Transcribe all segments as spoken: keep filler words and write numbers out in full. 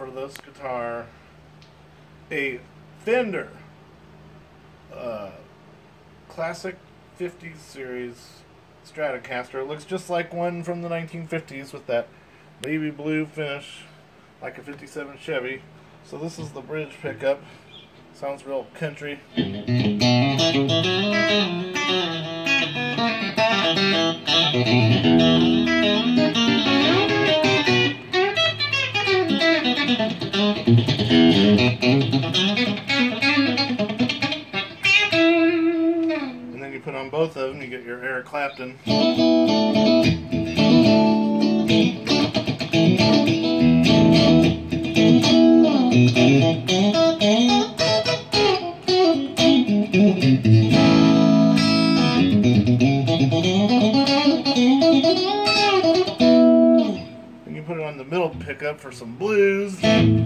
for this guitar a Fender uh, classic fifties series Stratocaster. It looks just like one from the nineteen fifties with that baby blue finish, like a fifty-seven Chevy. So this is the bridge pickup. Sounds real country. And then you put on both of them, you get your Eric Clapton. And you put it on the middle pickup for some blues.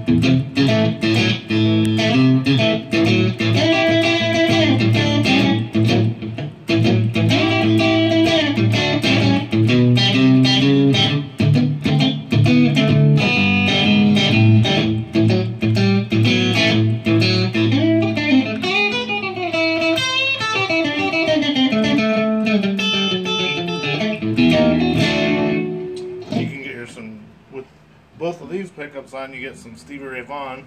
With both of these pickups on, you get some Stevie Ray Vaughan.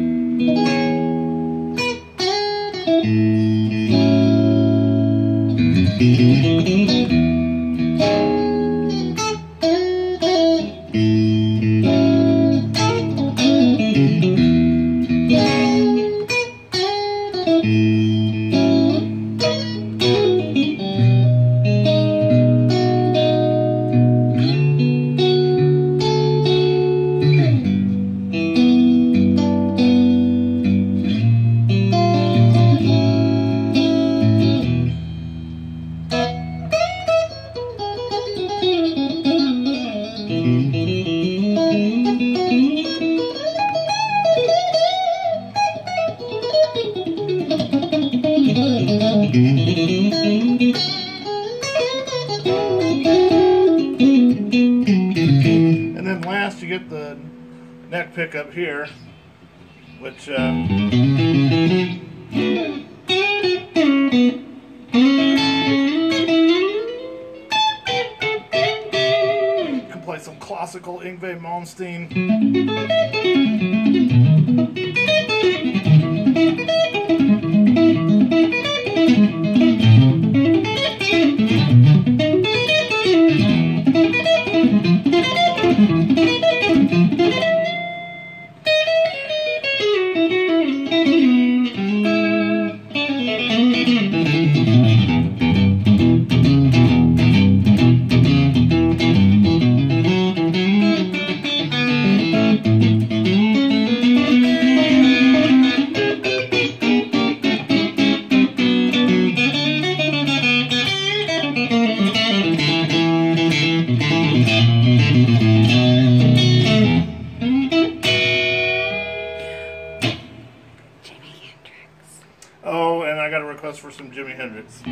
And then last you get the neck pickup here, which uh, you can play some classical Yngwie Malmsteen. Oh, and I got a request for some Jimi Hendrix.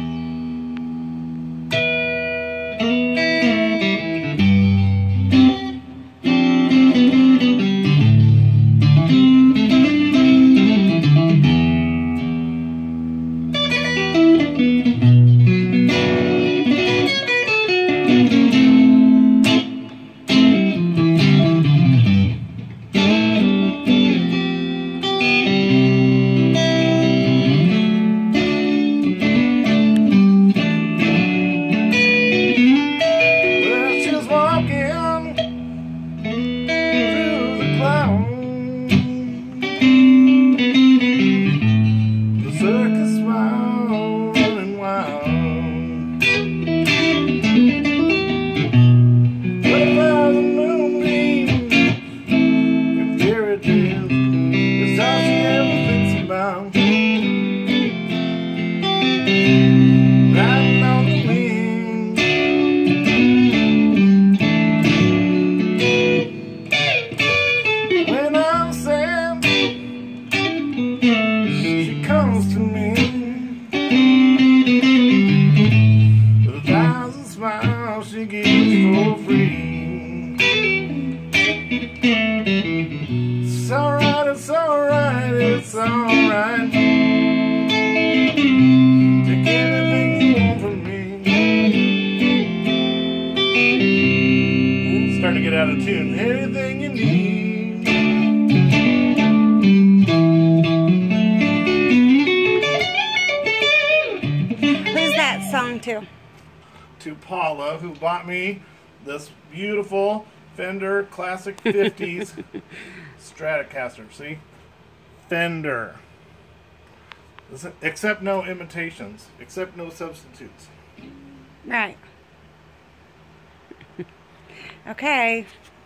alright. Take anything you want from me. Starting to get out of tune. Anything you need. Who's that song to? To Paula, who bought me this beautiful Fender Classic fifties Stratocaster. See? Fender. Listen, except no imitations. Except no substitutes. Right. Okay.